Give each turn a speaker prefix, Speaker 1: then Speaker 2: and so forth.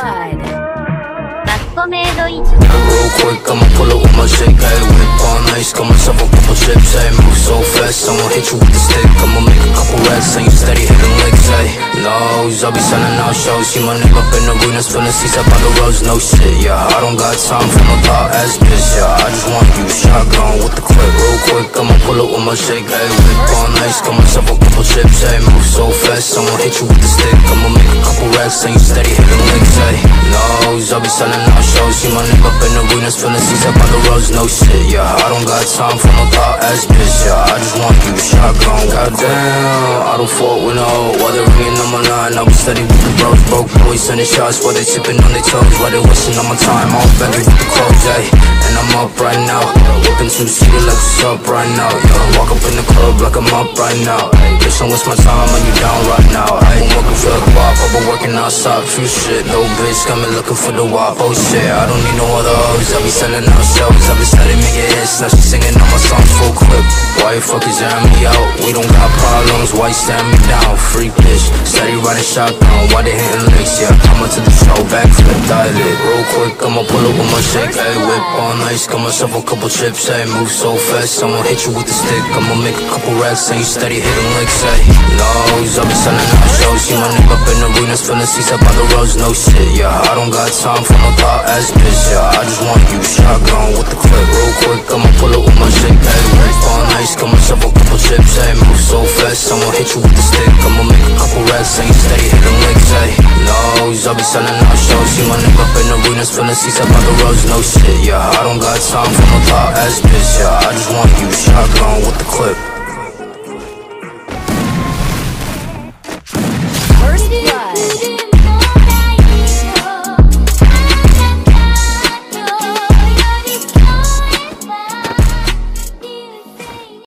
Speaker 1: マスコメイドイン
Speaker 2: Real quick, I'ma pull up with my shake, ayy. Whip all nice, got myself a couple chips, ayy. Move so fast, I'ma hit you with the stick. I'ma make a couple racks, and you steady hitting licks, ayy. Nose, I'll be selling out shows. See my nigga up in the arenas, filling seats up by the roads, no shit, yeah. I don't got time for no thought ass bitch, yeah. I just want you shotgun with the clip. Real quick, I'ma pull up with my shake, ayy. Whip all nice, got myself a couple chips, ayy. Move so fast, I'ma hit you with the stick. I'ma make a couple racks, and you steady hitting licks, ayy. Nose, I'll be selling out shows. See my nigga up in the arenas, filling seats up by the roads, no shit, yeah. I don't got time for no thought ass bitch, yeah. I just want you shotgun. Goddamn, I don't fault with no. While they're ringing on my line, I'll be steady with the bros. Broke boys sending shots while they sipping on their toes. While they wasting all my time, all Bentley with the clothes, ayy. And I'm up right now, whipping two-seater like what's up right now, yeah. Walk up in the club like I'm up right now, ayy. Bitch, don't waste my time, when you down right now, ayy. Been working for the wop, I've been working outside, true shit. No bitch coming looking for the wop, oh shit. I don't need no other hoes, I'll be selling out shows. I've been studying making hits, now she singing all my songs full clip. Why you fuckers jam me out? We don't got problems, why you stand me down? Free bitch, steady riding shotgun, why they hitting licks, yeah. Coming to the show, backflip, dilate. Real quick, I'ma pull up with my shake, ayy. Whip all nice, got myself a couple chips, ayy. Move so fast, I'ma hit you with the stick. I'ma make a couple racks, and you steady hitting licks, ayy. Nose, I'll be selling out shows. See my nigga up in the arenas, filling seats up by the roads, no shit, yeah. I don't got time for no thought ass bitch, yeah. I just want you shotgun with the clip. Real quick, I'ma pull up with my shake, ayy. Whip all nice, got myself a couple chips, ayy. Move so fast, I'ma hit you with the stick. I'ma make a couple racks, and you steady hitting licks, ayy. Nose, I'll be selling out shows. See my nigga up in the arenas, filling seats up by the roads, no shit, yeah. I don't got time for no thought ass bitch, yeah. I just want you shotgun with the clip.